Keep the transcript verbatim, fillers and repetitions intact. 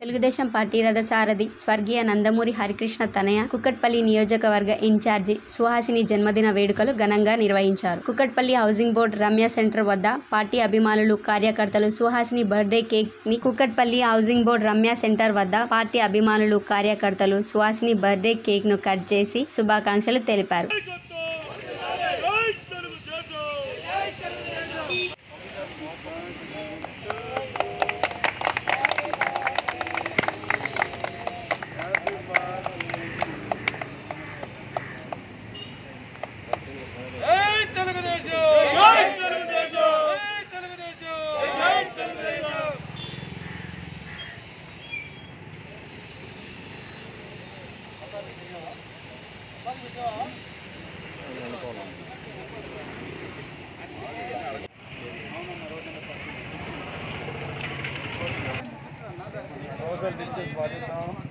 Telugu Desam party రథసారథి స్వర్గీయ నందమూరి హరికృష్ణ తనయ కుక్కట్పల్లి నియోజకవర్గ ఇన్ఛార్జి సుహాసిని జన్మదిన వేడుకలు ఘనంగా నిర్వహించారు. Kukatpally housing board Ramya centre వద్ద పార్టీ అభిమానులు, కార్యకర్తలు సుహాసిని బర్త్డే కేక్ ని Kukatpally housing board Ramya centre వద్ద పార్టీ అభిమానులు, కార్యకర్తలు సుహాసిని బర్త్డే కేక్ ను కట్ చేసి శుభాకాంక్షలు తెలిపారు. Social distance पाटिస్తాం.